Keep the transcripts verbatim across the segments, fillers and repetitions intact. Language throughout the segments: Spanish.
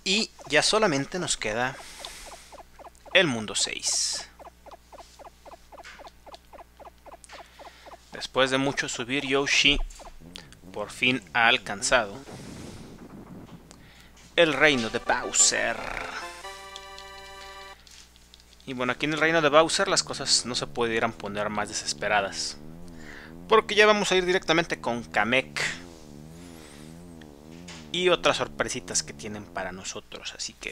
Y ya solamente nos queda el mundo seis. Después de mucho subir, Yoshi por fin ha alcanzado el reino de Bowser. Y bueno, aquí en el reino de Bowser las cosas no se pudieran poner más desesperadas, porque ya vamos a ir directamente con Kamek y otras sorpresitas que tienen para nosotros, así que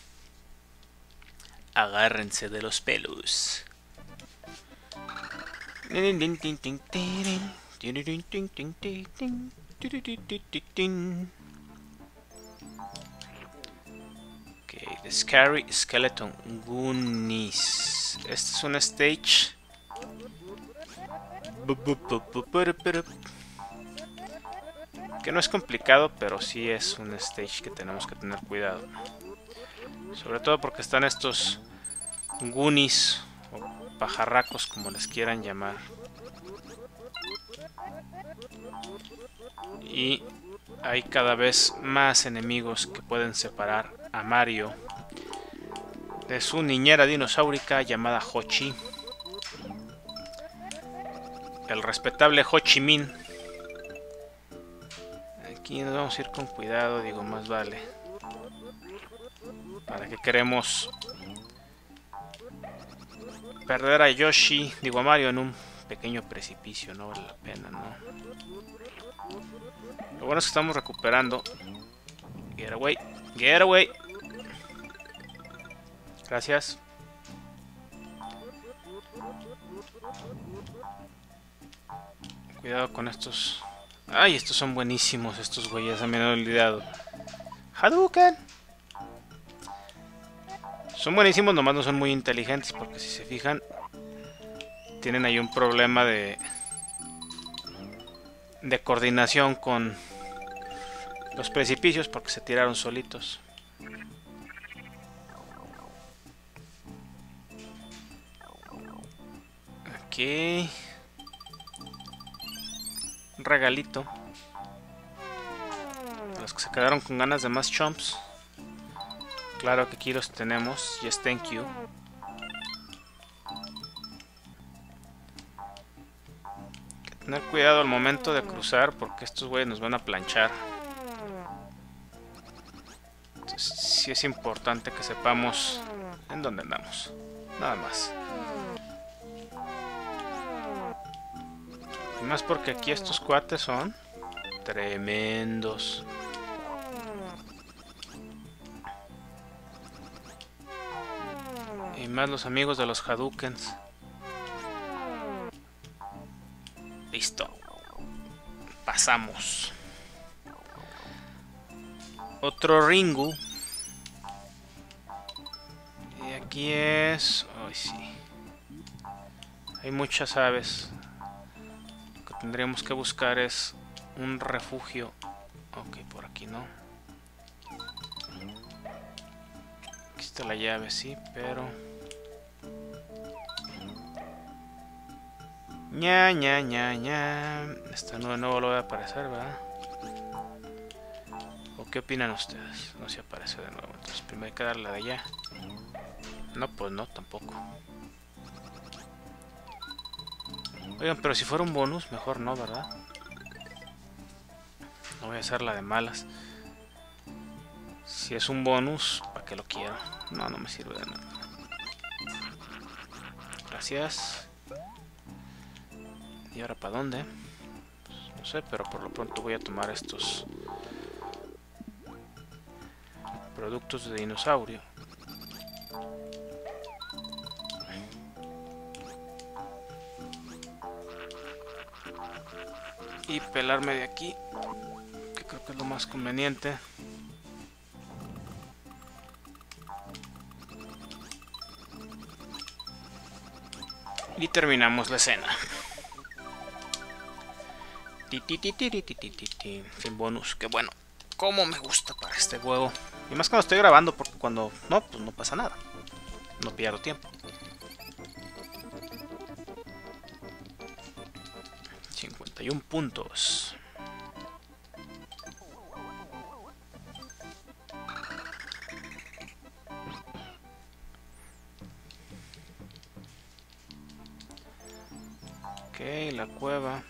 agárrense de los pelos. Ok, The Scary Skeleton Goonies. Este es un stage que no es complicado, pero sí es un stage que tenemos que tener cuidado. Sobre todo porque están estos Goonies o pajarracos, como les quieran llamar. Y hay cada vez más enemigos que pueden separar a Mario de su niñera dinosaurica llamada Hochi. El respetable Ho Chi Minh. Aquí nos vamos a ir con cuidado, digo, más vale. ¿Para qué queremos perder a Yoshi, digo a Mario, en un pequeño precipicio? No vale la pena, ¿no? Lo bueno es que estamos recuperando. Get away, get away. Gracias. Cuidado con estos. Ay, estos son buenísimos, estos güeyes, se me han olvidado. Hadouken. Son buenísimos, nomás no son muy inteligentes, porque si se fijan, tienen ahí un problema de de coordinación con los precipicios, porque se tiraron solitos. Aquí un regalito a los que se quedaron con ganas de más chomps. Claro que aquí los tenemos. Yes, thank you. Hay que tener cuidado al momento de cruzar, porque estos güeyes nos van a planchar. Entonces sí es importante que sepamos en dónde andamos. Nada más. Y más porque aquí estos cuates son tremendos. Y más los amigos de los Hadoukens. Listo. Pasamos. Otro Ringu. Y aquí es... Ay, sí. Hay muchas aves. Lo que tendríamos que buscar es un refugio. Ok, por aquí no. Aquí está la llave, sí, pero... ña, ña, ña, ña. Esta nube no vuelve a aparecer, ¿verdad? ¿O qué opinan ustedes? No se aparece de nuevo. Entonces primero hay que darle la de allá. No, pues no, tampoco. Oigan, pero si fuera un bonus, mejor no, ¿verdad? No voy a hacer la de malas. Si es un bonus, ¿para qué lo quiero? No, no me sirve de nada. Gracias. ¿Y ahora para dónde? Pues no sé, pero por lo pronto voy a tomar estos productos de dinosaurio. Y pelarme de aquí, que creo que es lo más conveniente. Y terminamos la escena. Sin bonus, que bueno, como me gusta para este juego. Y más cuando estoy grabando, porque cuando no, pues no pasa nada. No pierdo tiempo. cincuenta y uno puntos. Ok, la cueva.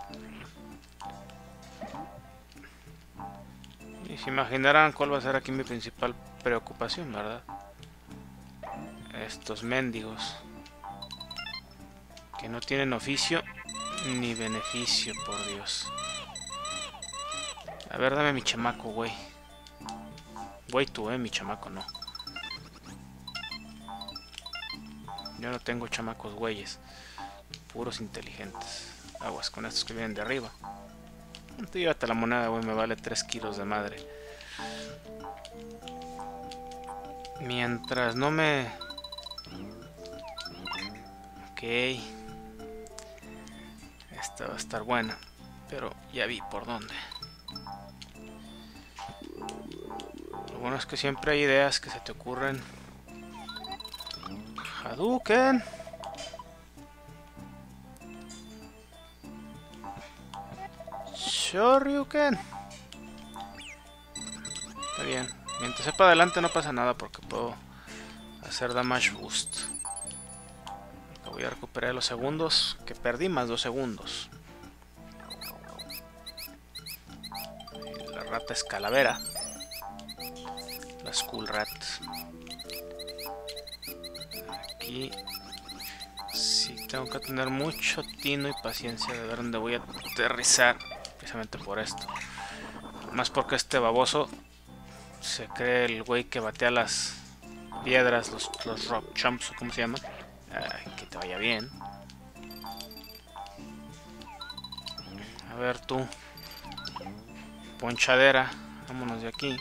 Y se imaginarán cuál va a ser aquí mi principal preocupación, ¿verdad? Estos mendigos. Que no tienen oficio ni beneficio, por Dios. A ver, dame mi chamaco, güey. Güey tú, eh, mi chamaco, no. Yo no tengo chamacos güeyes. Puros inteligentes. Aguas con estos que vienen de arriba. Tú llévate la moneda, güey, me vale tres kilos de madre. Mientras no me... Ok. Esta va a estar buena. Pero ya vi por dónde. Lo bueno es que siempre hay ideas que se te ocurren. Hadouken. Shoryuken. Está bien. Mientras sepa adelante no pasa nada porque puedo hacer damage boost. Voy a recuperar los segundos que perdí, más dos segundos. La rata es calavera. La Skull Rat. Aquí sí tengo que tener mucho tino y paciencia de ver dónde voy a aterrizar. Precisamente por esto. Más porque este baboso se cree el güey que batea las piedras, los, los rock chumps, ¿cómo se llaman? Ay, que te vaya bien. A ver tú. Ponchadera. Vámonos de aquí.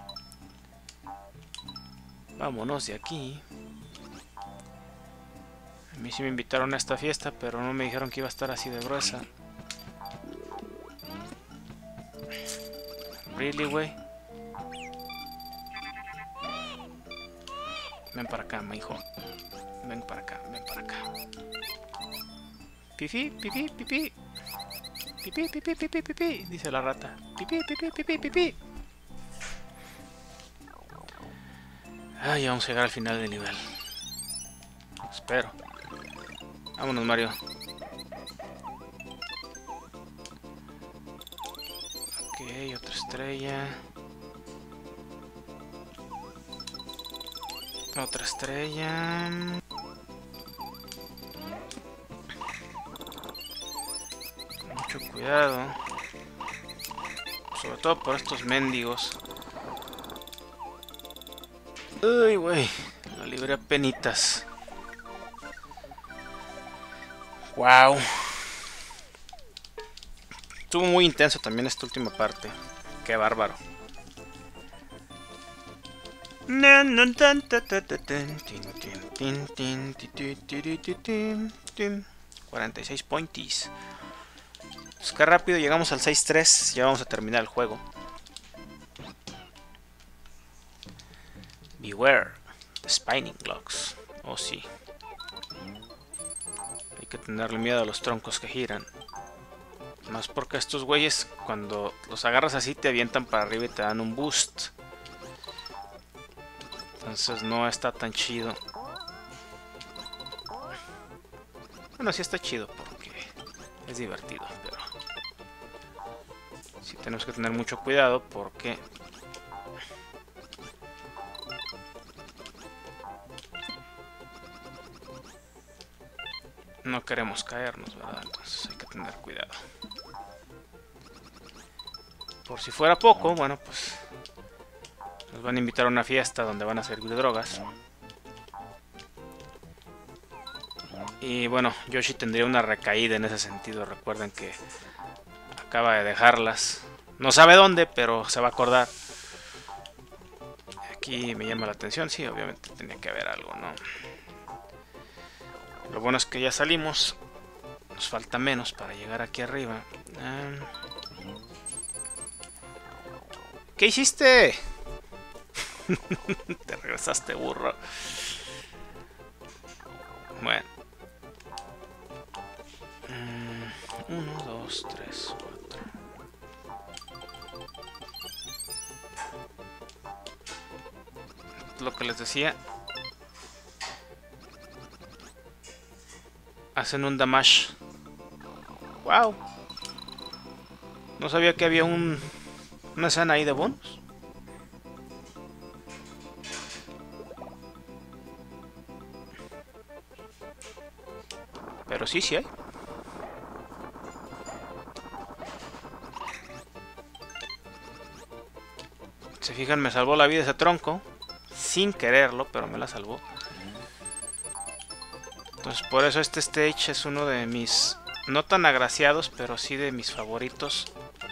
Vámonos de aquí. A mí sí me invitaron a esta fiesta, pero no me dijeron que iba a estar así de gruesa. Really, güey. Ven para acá, mi hijo. Ven para acá, ven para acá. Pipi, pipi, pipi. Pipi, pipi, pipi, pipi. Dice la rata. Pipi, pipi, pipi, pipi. Ah, ya vamos a llegar al final del nivel. Espero. Vámonos, Mario. Ok, otra estrella. Otra estrella. Con mucho cuidado. Sobre todo por estos mendigos. Uy, güey. La libré a penitas. Wow. Estuvo muy intenso también esta última parte. Qué bárbaro. cuarenta y seis pointies. Pues qué rápido llegamos al seis tres. Ya vamos a terminar el juego. Beware the spinning blocks. Oh sí. Hay que tenerle miedo a los troncos que giran. Más porque estos güeyes, cuando los agarras así, te avientan para arriba y te dan un boost. Entonces no está tan chido. Bueno, sí está chido porque es divertido, pero sí tenemos que tener mucho cuidado porque no queremos caernos, ¿verdad? Entonces hay que tener cuidado. Por si fuera poco, bueno, pues nos van a invitar a una fiesta donde van a servir drogas. Y bueno, Yoshi tendría una recaída en ese sentido. Recuerden que acaba de dejarlas. No sabe dónde, pero se va a acordar. Aquí me llama la atención. Sí, obviamente tenía que haber algo, ¿no? Lo bueno es que ya salimos. Nos falta menos para llegar aquí arriba. Um... ¿Qué hiciste? Te regresaste, burro. Bueno. Uno, dos, tres, cuatro. Lo que les decía. Hacen un damage Wow. No sabía que había un, una escena ahí de bonus. Pero sí, sí hay. Se fijan, me salvó la vida ese tronco. Sin quererlo, pero me la salvó. Entonces por eso este stage es uno de mis... no tan agraciados, pero sí de mis favoritos.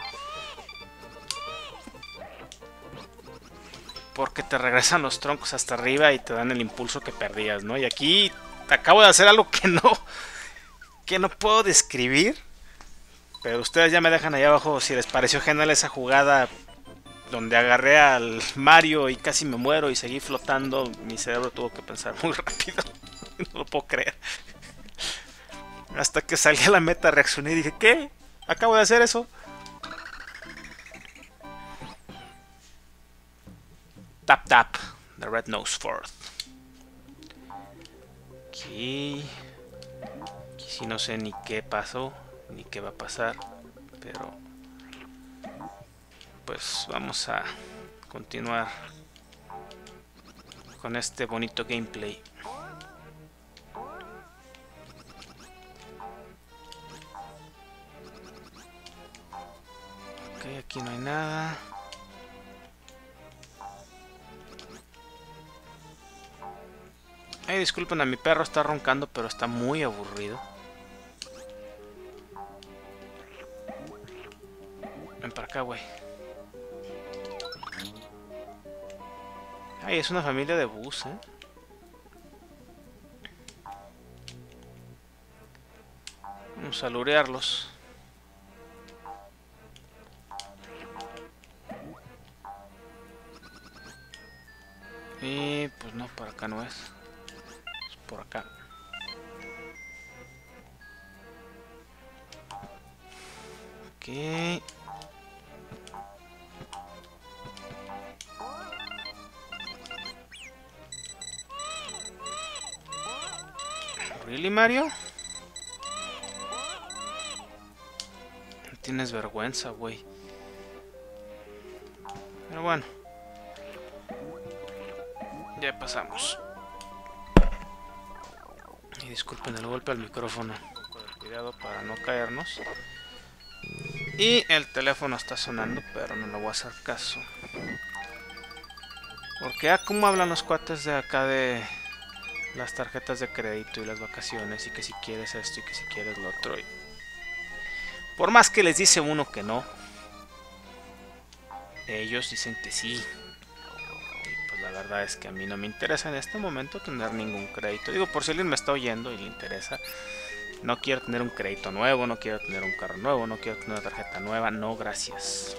Porque te regresan los troncos hasta arriba y te dan el impulso que perdías, ¿no? Y aquí acabo de hacer algo que no... que no puedo describir. Pero ustedes ya me dejan ahí abajo si les pareció genial esa jugada donde agarré al Mario y casi me muero y seguí flotando. Mi cerebro tuvo que pensar muy rápido. No lo puedo creer. Hasta que salí a la meta reaccioné y dije, ¿qué? Acabo de hacer eso. Tap tap. The Red Nose Fourth. Aquí... Aquí sí no sé ni qué pasó, ni qué va a pasar. Pero... pues vamos a continuar con este bonito gameplay. Ok, aquí no hay nada. Ay, disculpen, a mi perro está roncando, pero está muy aburrido. Ven para acá, güey. Ay, es una familia de bus, ¿eh? Vamos a lurearlos. Y pues no, por acá no es. Es por acá. Ok. ¿Really, Mario? No tienes vergüenza, güey. Pero bueno. Ya pasamos. Y disculpen el golpe al micrófono. Con el cuidado para no caernos. Y el teléfono está sonando, pero no le voy a hacer caso. Porque, ah, ¿cómo hablan los cuates de acá de las tarjetas de crédito y las vacaciones? Y que si quieres esto y que si quieres lo otro. Y por más que les dice uno que no, ellos dicen que sí. Y pues la verdad es que a mí no me interesa en este momento tener ningún crédito. Digo, por si alguien me está oyendo y le interesa. No quiero tener un crédito nuevo, no quiero tener un carro nuevo, no quiero tener una tarjeta nueva. No, gracias.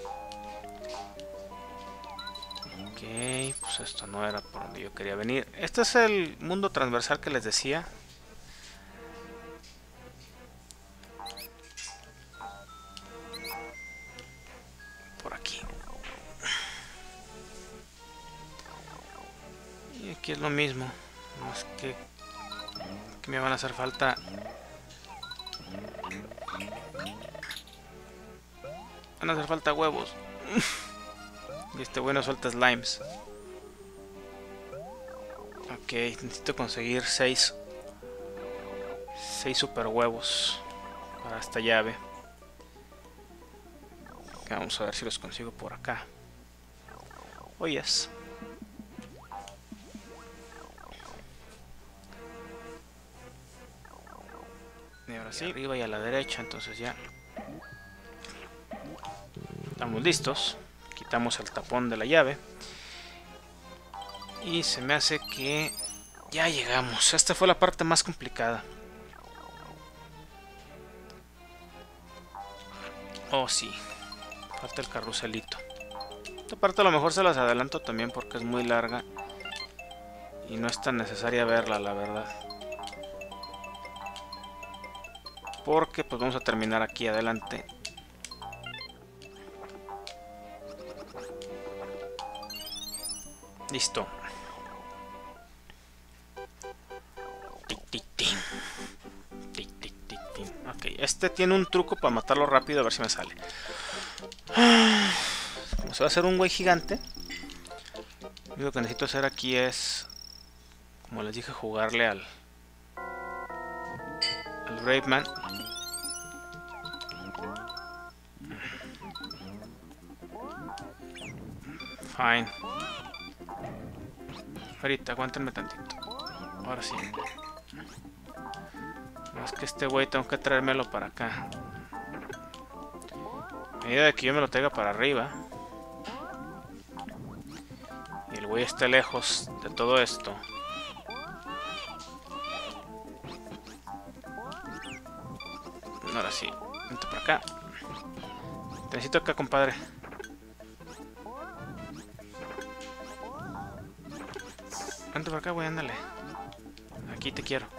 Ok, pues esto no era por donde yo quería venir. Este es el mundo transversal que les decía. Por aquí. Y aquí es lo mismo. Más que, que me van a hacer falta... van a hacer falta huevos. Y este bueno suelta slimes. Ok, necesito conseguir seis seis super huevos para esta llave. Vamos a ver si los consigo por acá. Oh yes. Y ahora sí, arriba y a la derecha, entonces ya estamos listos. Quitamos el tapón de la llave. Y se me hace que ya llegamos. Esta fue la parte más complicada. Oh, sí. Falta el carruselito. Esta parte a lo mejor se las adelanto también porque es muy larga. Y no es tan necesaria verla, la verdad. Porque pues vamos a terminar aquí adelante. Listo. Tic, tic, tic. Tic, tic, tic, tic. Ok, Este tiene un truco para matarlo rápido, a ver si me sale. Como se va a hacer un güey gigante, lo único que necesito hacer aquí es, como les dije, jugarle al al Brave Man. Fine. Ahorita, aguántenme tantito. Ahora sí. Más que este güey tengo que traérmelo para acá. A medida de que yo me lo traiga para arriba y el güey esté lejos de todo esto, ahora sí, vente para acá. Te necesito acá, compadre. Vente para acá, güey, ándale. Aquí te quiero.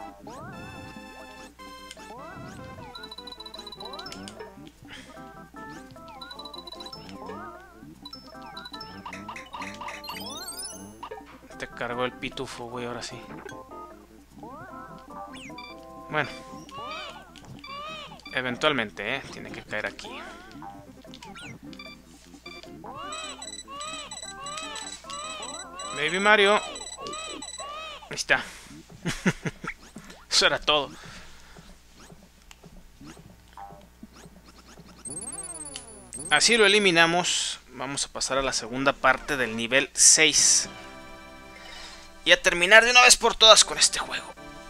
Te cargó el pitufo, güey, ahora sí. Bueno. Eventualmente, ¿eh? Tiene que caer aquí. Baby Mario. Ahí está. Eso era todo. Así lo eliminamos. Vamos a pasar a la segunda parte del nivel seis. Y a terminar de una vez por todas con este juego.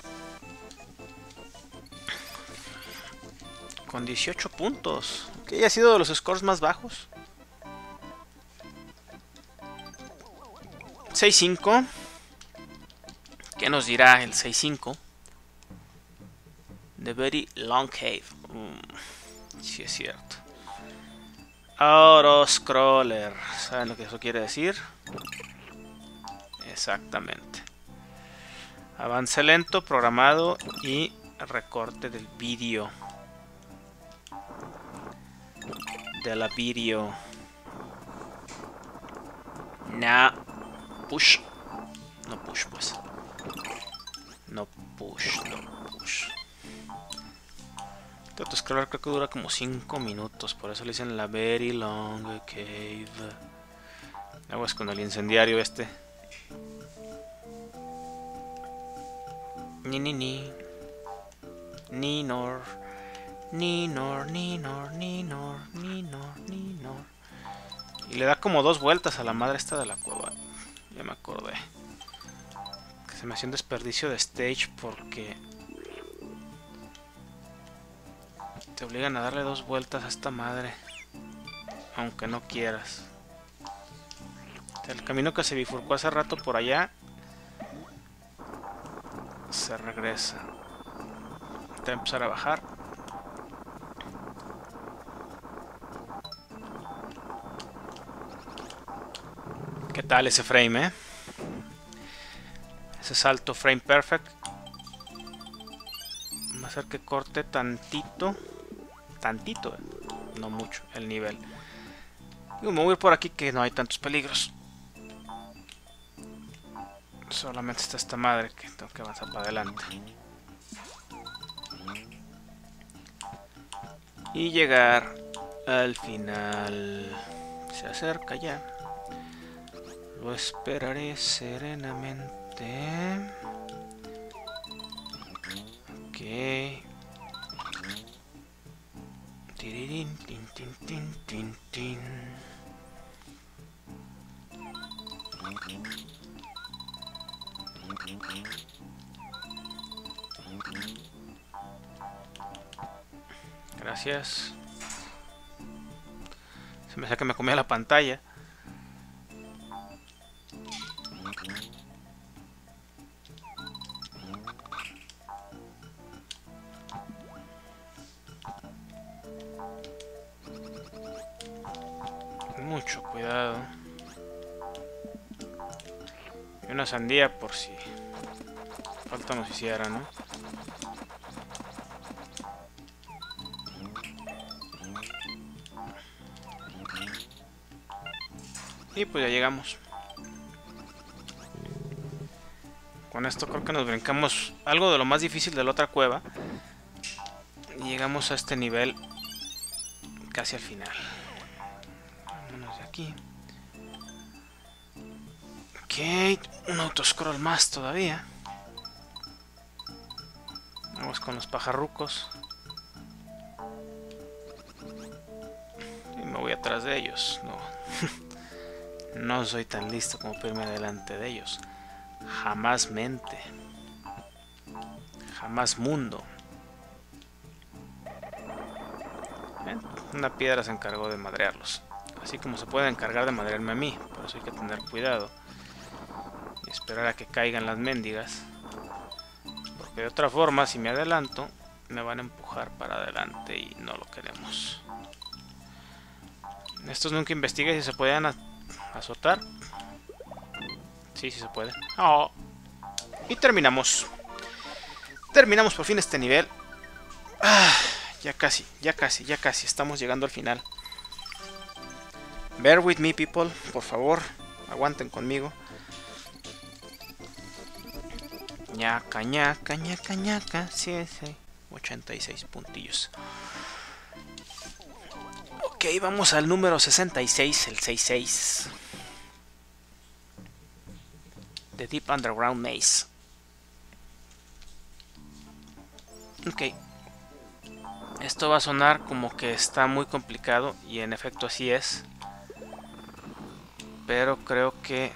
Con dieciocho puntos. Que haya sido de los scores más bajos. seis cinco. ¿Qué nos dirá el seis cinco? The Very Long Cave. Mm, sí es cierto. Autoscroller. ¿Saben lo que eso quiere decir? Exactamente. Avance lento, programado y recorte del vídeo. De la vídeo. No. Push. No push, pues. No push, no push. Este autoscroller creo que dura como cinco minutos. Por eso le dicen la Very Long Cave. Aguas con el incendiario este. Ni ni ni. Ni nor. Ni nor, ni nor, ni nor, ni nor, ni nor. Y le da como dos vueltas a la madre esta de la cueva. Ya me acordé. Que se me hacía un desperdicio de stage porque te obligan a darle dos vueltas a esta madre. Aunque no quieras. El camino que se bifurcó hace rato por allá se regresa. Voy a empezar a bajar. ¿Qué tal ese frame, eh? Ese salto frame perfect. Vamos a hacer que corte tantito. Tantito, eh. No mucho, el nivel. Y me voy a ir por aquí que no hay tantos peligros. Solamente está esta madre que tengo que avanzar para adelante. Y llegar al final. Se acerca ya. Lo esperaré serenamente. Ok. Tirirín, tin, tin, tin, tin, tin. Gracias. Se me hace que me comía la pantalla. Mucho cuidado. Y una sandía por si falta nos hiciera, ¿no? Y pues ya llegamos. Con esto creo que nos brincamos algo de lo más difícil de la otra cueva. Y llegamos a este nivel casi al final. Vámonos de aquí. Ok, un autoscroll más todavía. Vamos con los pajarrucos. Y me voy atrás de ellos. No, no soy tan listo como para irme delante de ellos. Jamás mente. Jamás mundo. ¿Ven? Una piedra se encargó de madrearlos. Así como se puede encargar de madrearme a mí. Por eso hay que tener cuidado. Y esperar a que caigan las mendigas. Porque de otra forma, si me adelanto, me van a empujar para adelante y no lo queremos. Estos nunca investigué si se podían azotar. Sí, sí se puede. Oh. Y terminamos. Terminamos por fin este nivel. Ah, ya casi, ya casi, ya casi. Estamos llegando al final. Bear with me, people. Por favor, aguanten conmigo. ñaca, ñaca, ñaca, ñaca. Sí, sí. ochenta y seis puntillos. Ok, vamos al número sesenta y seis, el sesenta y seis. The Deep Underground Maze. Ok. Esto va a sonar como que está muy complicado, y en efecto así es. Pero creo que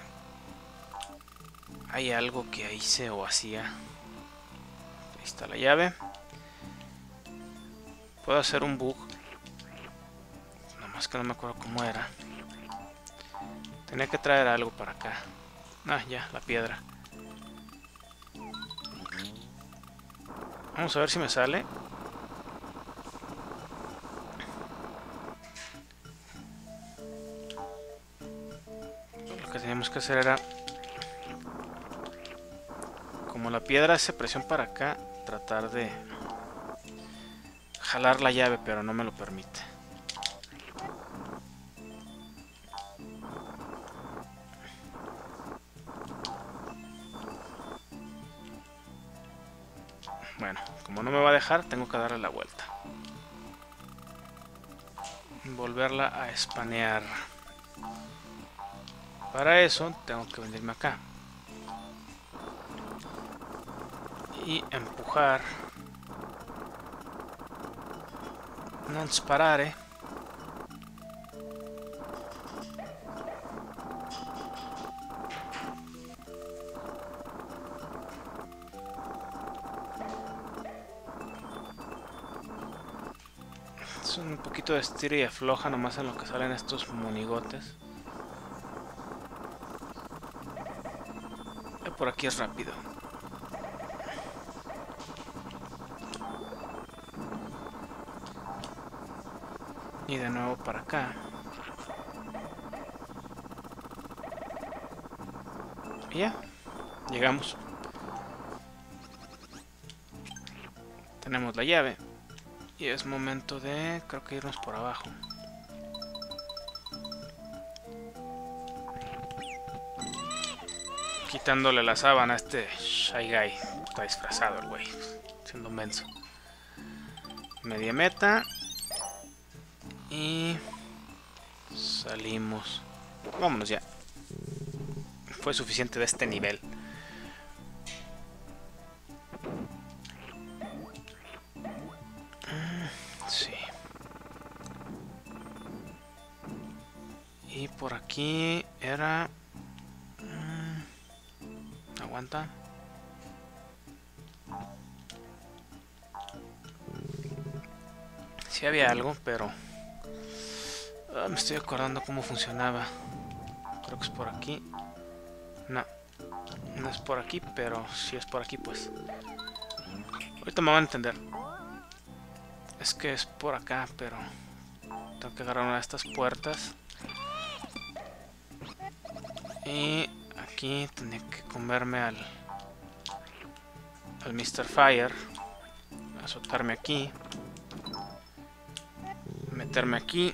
hay algo que hice o hacía. Ahí está la llave. Puedo hacer un bug. Nomás que no me acuerdo cómo era. Tenía que traer algo para acá. Ah, ya, la piedra. Vamos a ver si me sale. Lo que teníamos que hacer era, como la piedra hace presión para acá, tratar de jalar la llave, pero no me lo permite. Bueno, como no me va a dejar, tengo que darle la vuelta. Volverla a espanear. Para eso tengo que venirme acá y empujar. Non sparare. Es un poquito de estira y afloja nomás en lo que salen estos monigotes. Y por aquí es rápido. Y de nuevo para acá. Y ya, llegamos. Tenemos la llave. Y es momento de, creo que irnos por abajo. Quitándole la sábana a este Shy Guy. Está disfrazado el güey, siendo menso. Media meta. Y salimos. Vámonos ya. Fue suficiente de este nivel. Sí. Y por aquí era... Aguanta. Sí había algo, pero... Ah, me estoy acordando cómo funcionaba. Creo que es por aquí. No. No es por aquí, pero si es por aquí, pues. Ahorita me van a entender. Es que es por acá, pero... Tengo que agarrar una de estas puertas. Y aquí tenía que comerme al... Al mister Fire. Azotarme aquí. Meterme aquí.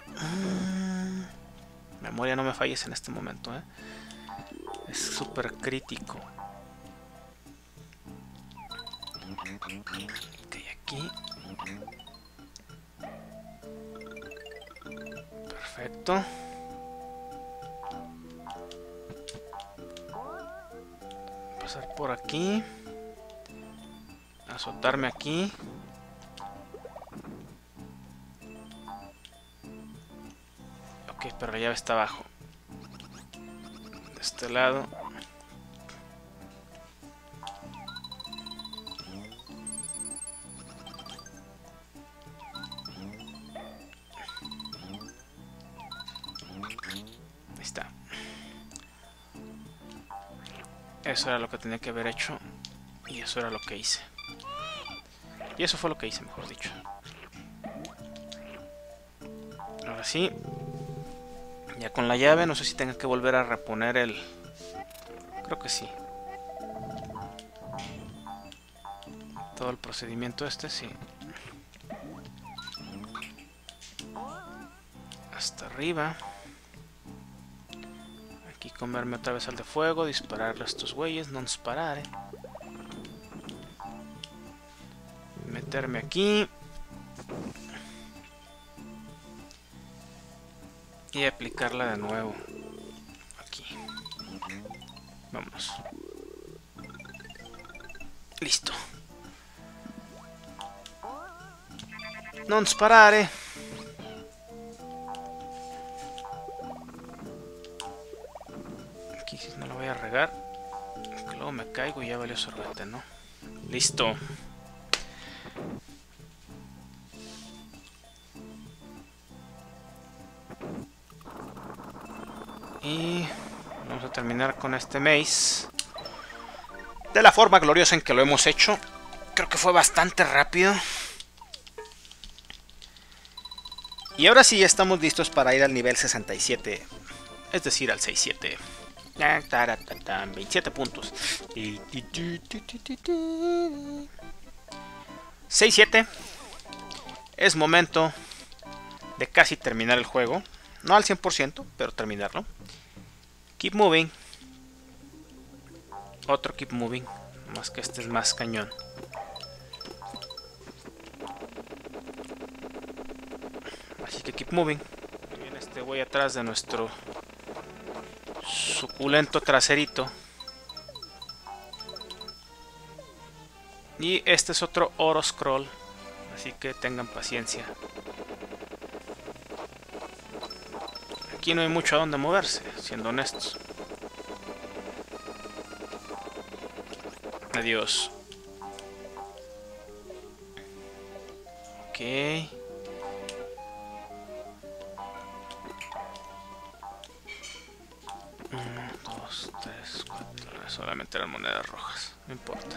Memoria, no me falles en este momento, ¿eh? Es súper crítico. Ok, aquí. Perfecto. Pasar por aquí. Azotarme aquí. Ok, pero la llave está abajo. De este lado. Ahí está. Eso era lo que tenía que haber hecho. Y eso era lo que hice. Y eso fue lo que hice, mejor dicho. Ahora sí. Ya con la llave, no sé si tenga que volver a reponer el... Creo que sí. Todo el procedimiento este, sí. Hasta arriba. Aquí comerme otra vez al de fuego, dispararle a estos güeyes, no disparar, eh. Meterme aquí. Y aplicarla de nuevo. Aquí. Vámonos. Listo. Non sparare. Aquí no lo voy a regar. Que luego me caigo y ya valió sorbete, ¿no? Listo. Y vamos a terminar con este maze de la forma gloriosa en que lo hemos hecho. Creo que fue bastante rápido. Y ahora sí ya estamos listos para ir al nivel sesenta y siete. Es decir, al sesenta y siete. veintisiete puntos. sesenta y siete. Es momento de casi terminar el juego. No al cien por ciento, pero terminarlo. Keep moving. Otro keep moving. Más que este es más cañón. Así que keep moving. Viene este güey atrás de nuestro suculento traserito. Y este es otro oro scroll. Así que tengan paciencia. Aquí no hay mucho a dónde moverse, siendo honestos. Adiós. Ok. Uno, dos, tres, cuatro. Solamente eran monedas rojas. No importa.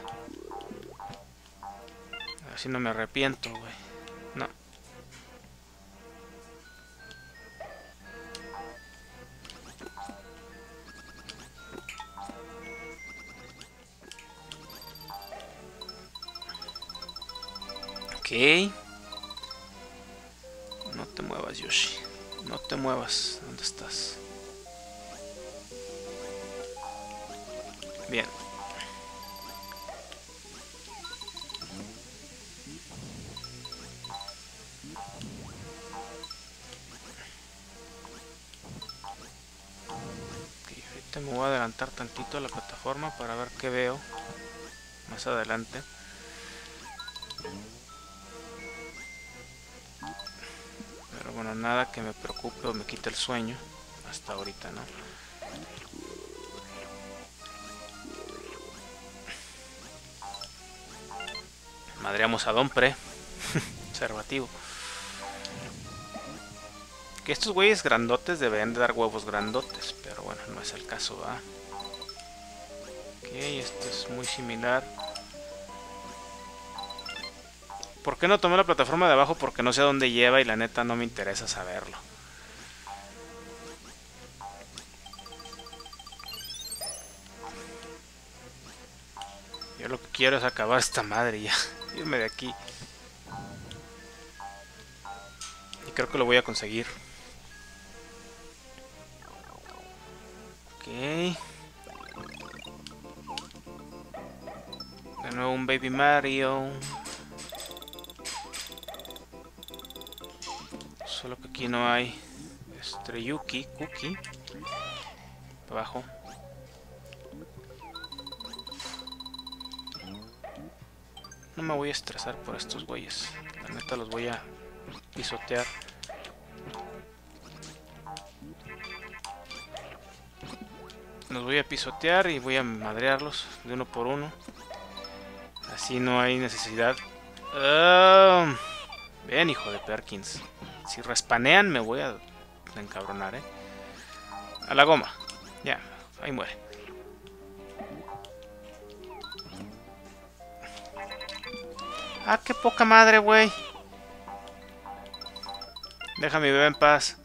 Así no me arrepiento, güey. No. Ok. No te muevas, Yoshi. No te muevas. ¿Dónde estás? Bien. Okay, ahorita me voy a adelantar tantito a la plataforma para ver qué veo más adelante. Pero bueno, nada que me preocupe o me quite el sueño. Hasta ahorita, ¿no? Madreamos a Dompre. Observativo. Que estos güeyes grandotes deberían de dar huevos grandotes. Pero bueno, no es el caso, ¿va? Ok, esto es muy similar. ¿Por qué no tomé la plataforma de abajo? Porque no sé a dónde lleva y la neta no me interesa saberlo. Yo lo que quiero es acabar esta madre y ya. Irme de aquí. Y creo que lo voy a conseguir. Ok. De nuevo un Baby Mario. Solo que aquí no hay Estreyuki, Cookie. Abajo. No me voy a estresar por estos güeyes. La neta los voy a pisotear. Los voy a pisotear y voy a madrearlos de uno por uno. Así no hay necesidad. Uh, bien, hijo de Perkins. Si respanean me voy a encabronar, eh. A la goma. Ya, ahí muere. Ah, qué poca madre, güey. Deja a mi bebé en paz.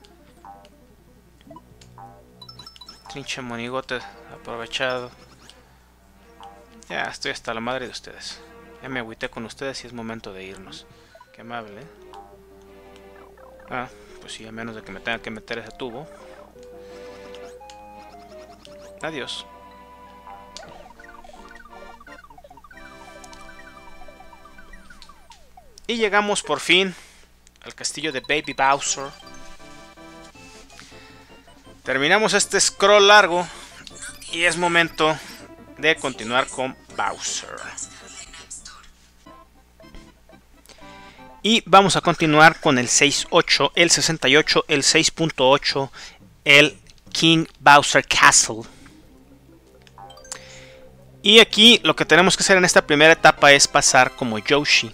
Trinche monigote aprovechado. Ya, estoy hasta la madre de ustedes. Ya me agüité con ustedes y es momento de irnos. Qué amable, ¿eh? Ah, pues sí, a menos de que me tenga que meter ese tubo. Adiós. Y llegamos por fin al castillo de Baby Bowser. Terminamos este scroll largo y es momento de continuar con Bowser. Y vamos a continuar con el seis punto ocho, el sesenta y ocho, el seis punto ocho, el King Bowser Castle. Y aquí lo que tenemos que hacer en esta primera etapa es pasar como Yoshi.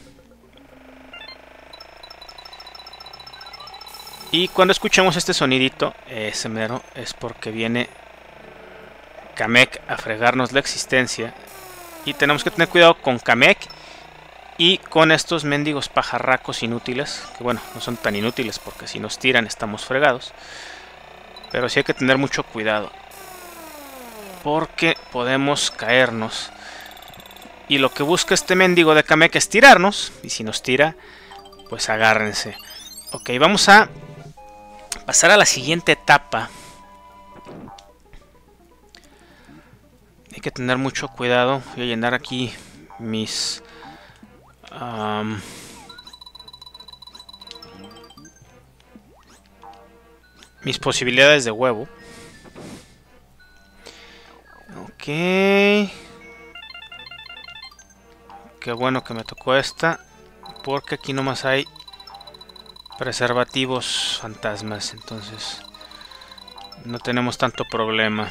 Y cuando escuchemos este sonidito, ese mero, es porque viene Kamek a fregarnos la existencia. Y tenemos que tener cuidado con Kamek y con estos mendigos pajarracos inútiles. Que bueno, no son tan inútiles porque si nos tiran estamos fregados. Pero sí hay que tener mucho cuidado, porque podemos caernos. Y lo que busca este mendigo de Kamek es tirarnos. Y si nos tira, pues agárrense. Ok, vamos a pasar a la siguiente etapa. Hay que tener mucho cuidado. Voy a llenar aquí mis... Um, mis posibilidades de huevo. Ok. Qué bueno que me tocó esta, porque aquí nomás hay preservativos fantasmas, entonces no tenemos tanto problema.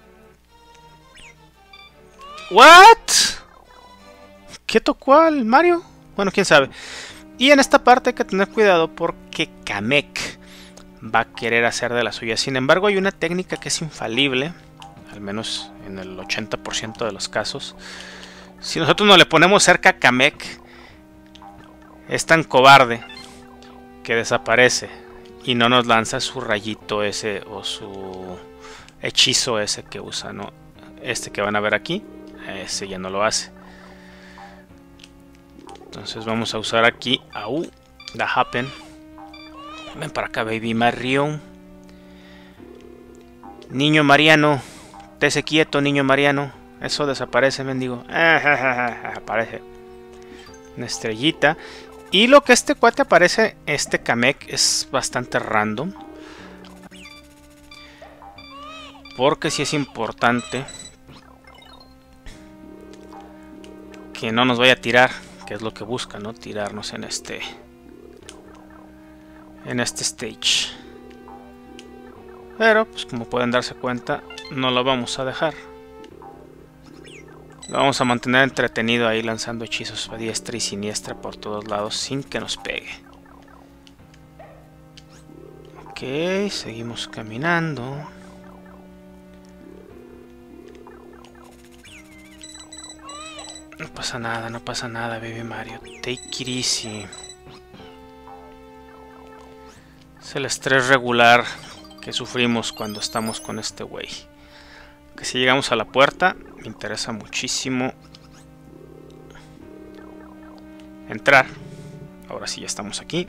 ¿What? ¿Qué tocó al Mario? Bueno, quién sabe. Y en esta parte hay que tener cuidado porque Kamek va a querer hacer de la suya. Sin embargo, hay una técnica que es infalible, al menos en el ochenta por ciento de los casos. Si nosotros no le ponemos cerca a Kamek, es tan cobarde que desaparece y no nos lanza su rayito ese o su hechizo ese que usa, ¿no? Este que van a ver aquí, ese ya no lo hace. Entonces vamos a usar aquí Au, The Happen. Ven para acá, Baby Mario. Niño Mariano, tese quieto, niño Mariano. Eso desaparece, mendigo. Aparece una estrellita. Y lo que este cuate aparece, este Kamek, es bastante random. Porque sí es importante que no nos vaya a tirar, que es lo que busca, ¿no? Tirarnos en este en este stage. Pero, pues como pueden darse cuenta, no lo vamos a dejar. Lo vamos a mantener entretenido ahí lanzando hechizos a diestra y siniestra por todos lados sin que nos pegue. Ok, seguimos caminando. No pasa nada, no pasa nada, Baby Mario. Take it easy. Es el estrés regular que sufrimos cuando estamos con este güey. Que si llegamos a la puerta, me interesa muchísimo entrar. Ahora sí ya estamos aquí.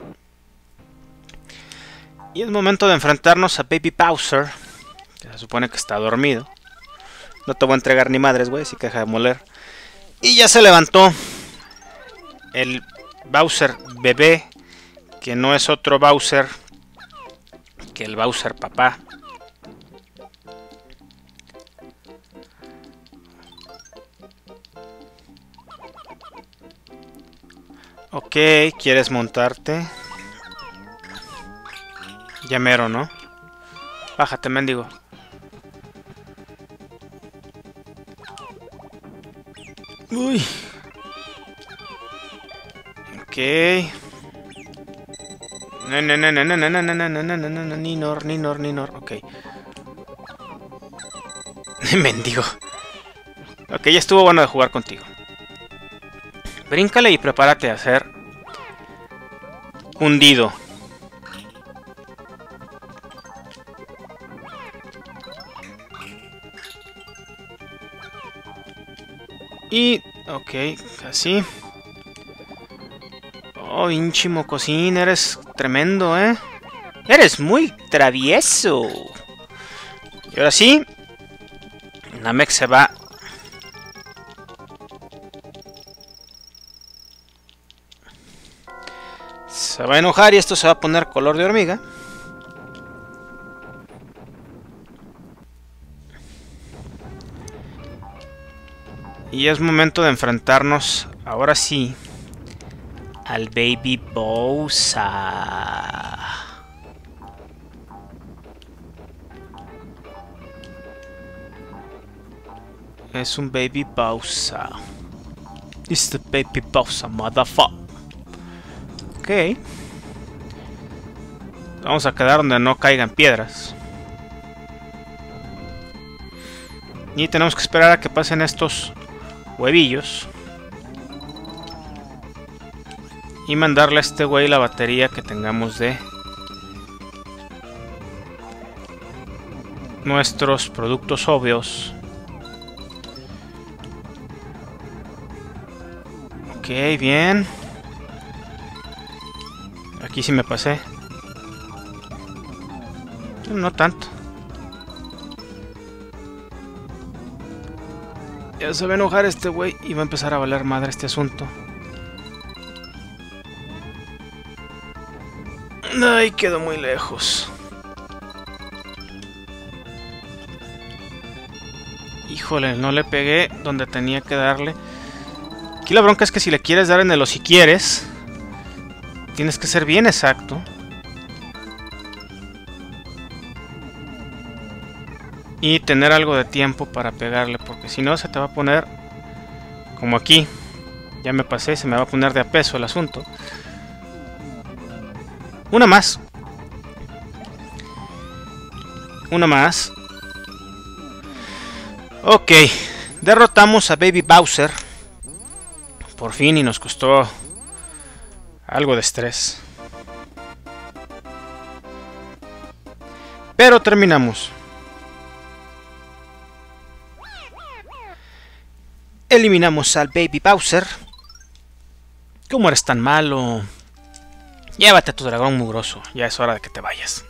Y es momento de enfrentarnos a Baby Bowser, que se supone que está dormido. No te voy a entregar ni madres, güey, así que deja de moler. Y ya se levantó el Bowser bebé, que no es otro Bowser que el Bowser papá. Ok, ¿quieres montarte? Ya mero, ¿no? Bájate, mendigo. Uy. Ok. No, no, no, no, no, no, no, no, no, no, no, no, no, ni nor, ni nor, ni nor. Ok. Mendigo. Ok, ya estuvo bueno de jugar contigo. Bríncale y prepárate a hacer hundido. Y, ok, casi. Oh, hinchi mocosín, eres tremendo, ¿eh? Eres muy travieso. Y ahora sí, Namek se va. Se va a enojar y esto se va a poner color de hormiga. Y es momento de enfrentarnos, ahora sí, al Baby Bowser. Es un Baby Bowser. It's the Baby Bowser, motherfucker. Ok. Vamos a quedar donde no caigan piedras. Y tenemos que esperar a que pasen estos huevillos. Y mandarle a este güey la batería que tengamos de nuestros productos obvios. Ok, bien. Aquí sí me pasé. No tanto. Ya se va a enojar este güey y va a empezar a valer madre este asunto. Ay, quedó muy lejos. Híjole, no le pegué donde tenía que darle. Aquí la bronca es que si le quieres dar en el o si quieres, tienes que ser bien exacto. Y tener algo de tiempo para pegarle, porque si no se te va a poner como aquí. Ya me pasé, se me va a poner de a peso el asunto. Una más. Una más. Ok. Derrotamos a Baby Bowser. Por fin, y nos costó algo de estrés. Pero terminamos. Eliminamos al Baby Bowser. ¿Cómo eres tan malo? Llévate a tu dragón mugroso. Ya es hora de que te vayas.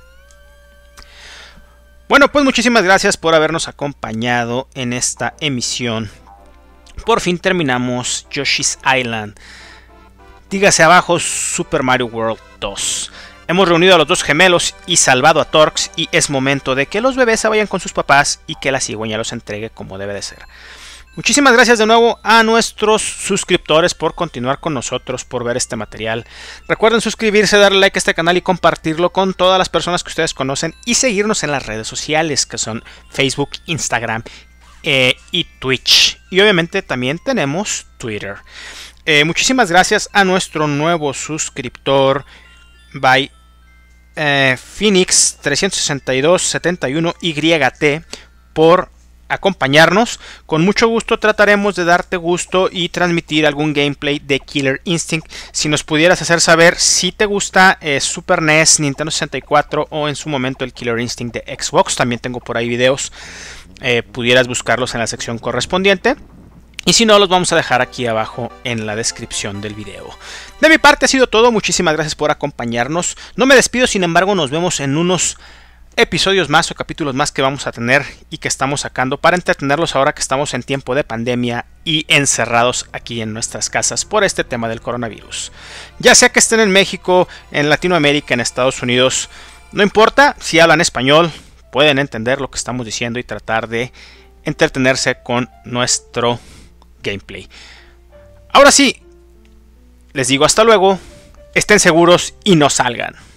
Bueno, pues muchísimas gracias por habernos acompañado en esta emisión. Por fin terminamos Yoshi's Island. Dígase abajo Super Mario World dos. Hemos reunido a los dos gemelos y salvado a Torx. Y es momento de que los bebés se vayan con sus papás y que la cigüeña los entregue como debe de ser. Muchísimas gracias de nuevo a nuestros suscriptores por continuar con nosotros, por ver este material. Recuerden suscribirse, darle like a este canal y compartirlo con todas las personas que ustedes conocen. Y seguirnos en las redes sociales que son Facebook, Instagram eh, y Twitch. Y obviamente también tenemos Twitter. Eh, muchísimas gracias a nuestro nuevo suscriptor, by eh, Phoenix trescientos sesenta y dos setenta y uno Y T, por acompañarnos. Con mucho gusto trataremos de darte gusto y transmitir algún gameplay de Killer Instinct. Si nos pudieras hacer saber si te gusta eh, Super N E S, Nintendo sesenta y cuatro o en su momento el Killer Instinct de Xbox, también tengo por ahí videos, eh, pudieras buscarlos en la sección correspondiente. Y si no, los vamos a dejar aquí abajo en la descripción del video. De mi parte ha sido todo, muchísimas gracias por acompañarnos. No me despido, sin embargo, nos vemos en unos episodios más o capítulos más que vamos a tener y que estamos sacando para entretenerlos ahora que estamos en tiempo de pandemia y encerrados aquí en nuestras casas por este tema del coronavirus. Ya sea que estén en México, en Latinoamérica, en Estados Unidos, No importa si hablan español, pueden entender lo que estamos diciendo y tratar de entretenerse con nuestro gameplay. Ahora sí, les digo hasta luego, estén seguros y no salgan.